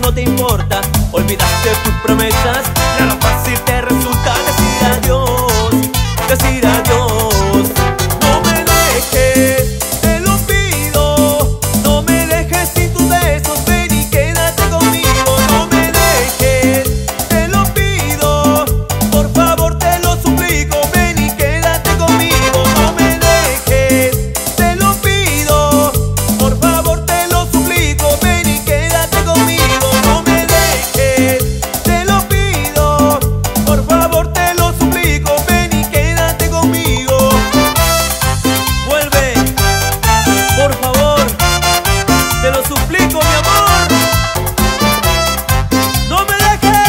no te importa. Olvidaste tus promesas y ahora fácil te resulta decir adiós, decir adiós. No me dejes, te lo pido, no me dejes sin tus besos, ven y quédate conmigo. No me dejes, te lo pido, por favor te lo suplico, ven y quédate conmigo. No me dejes, te lo pido, por favor te lo suplico, ven y quédate conmigo. No me dejes, te lo pido, por favor te lo suplico, ven y quédate conmigo. Vuelve, por favor, te lo suplico, mi amor. No me dejes.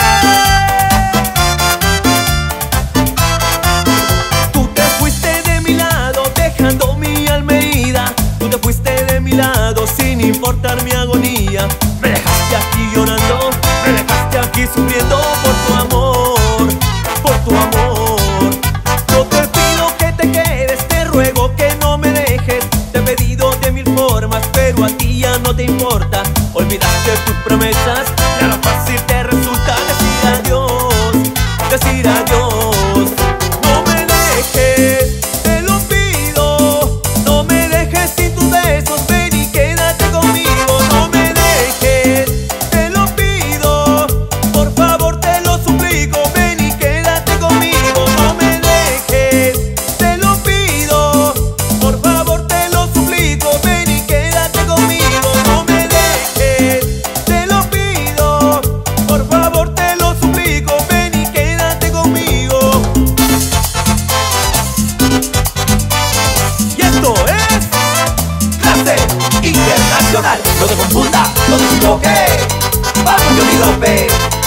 Tú te fuiste de mi lado dejando mi alma herida. Tú te fuiste de mi lado sin importar mi agonía. Me dejaste aquí llorando, me dejaste aquí sufriendo por tu amor, por tu amor. Yo te pido que te quedes, te ruego que no me dejes. Te he pedido de mil formas, pero a ti ya no te importa. Olvidaste tus promesas y ahora fácil te resulta decir adiós, decir adiós. No me dejes, te lo pido, no me dejes sin tus besos, ven y quédate conmigo. No me dejes, te lo pido, por favor te lo suplico, ven y quédate conmigo. No me dejes, te lo pido, por favor te lo suplico, ven y quédate conmigo. No me dejes, te lo pido, por favor te lo suplico, ven y quédate conmigo. Y esto es Clase Internacional. No te confunda, no te equivoques. Vamos, Johnny López.